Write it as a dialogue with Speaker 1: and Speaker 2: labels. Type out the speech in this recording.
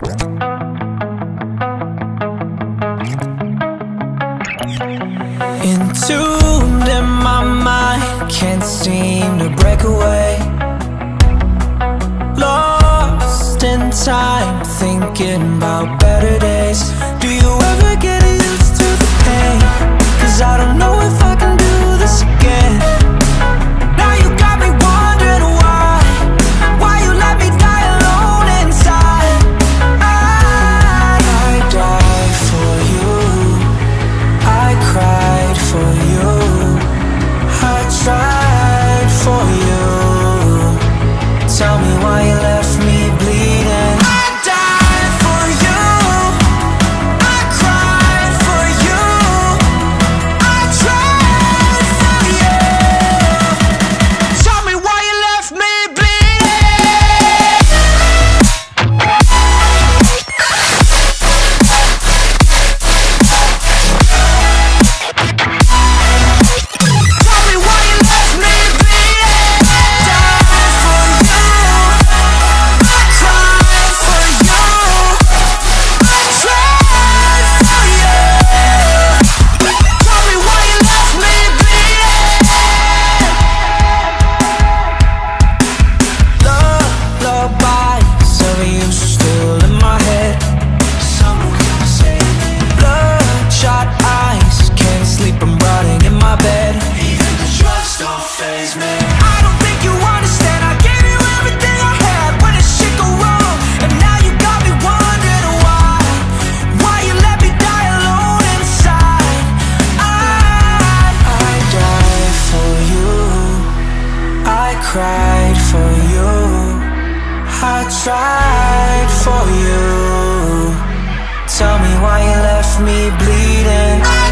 Speaker 1: Entombed in my mind, can't seem to break away. Lost in time, thinking about better days. Do you ever get used to the pain? 'Cause I don't know if I can do this again. Now you got me wondering why you let me die alone inside. I died for you, I cried for you, I tried for you. Tell me why you left me bleeding. I died for you, I cried for you, I tried for you. Tell me why you left me cried for you, I tried for you. Tell me why you left me bleeding.